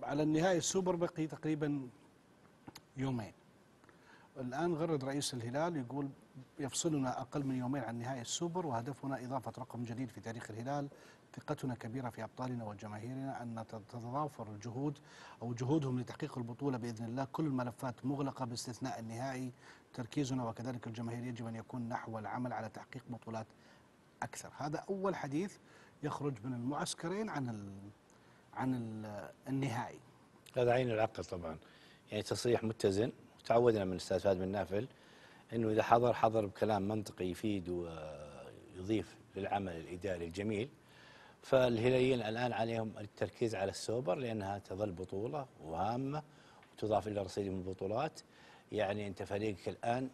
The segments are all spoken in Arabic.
على النهائي السوبر بقي تقريبا يومين. الآن غرد رئيس الهلال يقول يفصلنا أقل من يومين عن نهائي السوبر، وهدفنا إضافة رقم جديد في تاريخ الهلال. ثقتنا كبيرة في أبطالنا وجماهيرنا أن تتضافر الجهود أو جهودهم لتحقيق البطولة بإذن الله. كل الملفات مغلقة باستثناء النهائي. تركيزنا وكذلك الجماهير يجب أن يكون نحو العمل على تحقيق بطولات أكثر. هذا أول حديث يخرج من المعسكرين عن النهائي. هذا عين العقل طبعا، يعني تصريح متزن. وتعودنا من الاستاذ فهد بن نافل انه اذا حضر بكلام منطقي يفيد ويضيف للعمل الاداري الجميل. فالهلاليين الان عليهم التركيز على السوبر لانها تظل بطوله وهامه وتضاف الى رصيدهم البطولات. يعني انت فريقك الان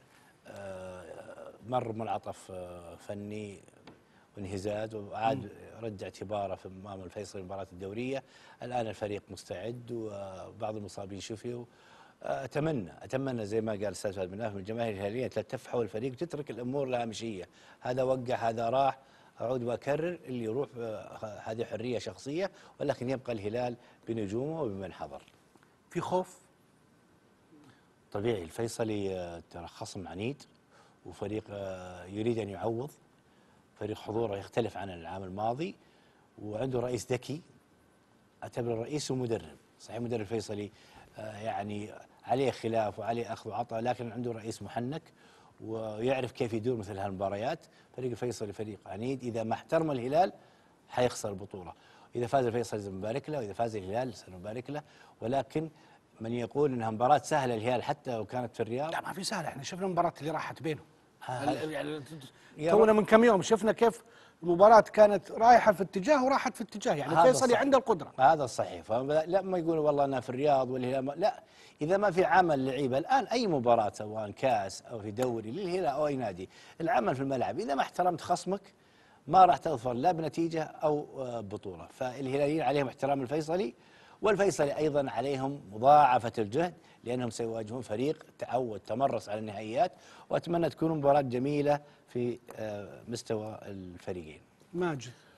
مر منعطف فني وانهزاز وعاد رد اعتباره في امام الفيصل المباراه الدوريه. الان الفريق مستعد وبعض المصابين شفيوا. اتمنى زي ما قال الاستاذ فهد بن نافل من الجماهير الهلاليه تلتف حول الفريق وتترك الامور الهامشيه، هذا وقع هذا راح. اعود واكرر اللي يروح هذه حريه شخصيه، ولكن يبقى الهلال بنجومه وبمن حضر. في خوف طبيعي، الفيصلي ترى خصم عنيد وفريق يريد ان يعوض، فريق حضوره يختلف عن العام الماضي، وعنده رئيس ذكي. اعتبر الرئيس ومدرب، صحيح مدرب الفيصلي يعني عليه خلاف وعليه اخذ وعطاء، لكن عنده رئيس محنك ويعرف كيف يدور مثل هالمباريات. فريق الفيصلي فريق عنيد، اذا ما احترم الهلال حيخسر البطوله. اذا فاز الفيصلي سنبارك له، واذا فاز الهلال سنبارك له. ولكن من يقول انها مباراه سهله الهلال حتى لو كانت في الرياض، لا ما في سهله. احنا شفنا المباراه اللي راحت بينهم يعني يا تونا من كم يوم شفنا كيف المباراة كانت رايحة في اتجاه وراحت في اتجاه، يعني الفيصلي عنده القدرة. هذا صحيح. فلا ما يقول والله انا في الرياض والهلال، لا، اذا ما في عمل لعيبه الان اي مباراة سواء كاس او في دوري للهلال او اي نادي، العمل في الملعب اذا ما احترمت خصمك ما راح تظفر لا بنتيجة او بطولة. فالهلاليين عليهم احترام الفيصلي، والفيصلي ايضا عليهم مضاعفة الجهد لانهم سيواجهون فريق تعود تمرس على النهائيات. واتمنى تكون مباراة جميلة في مستوى الفريقين. ماجد.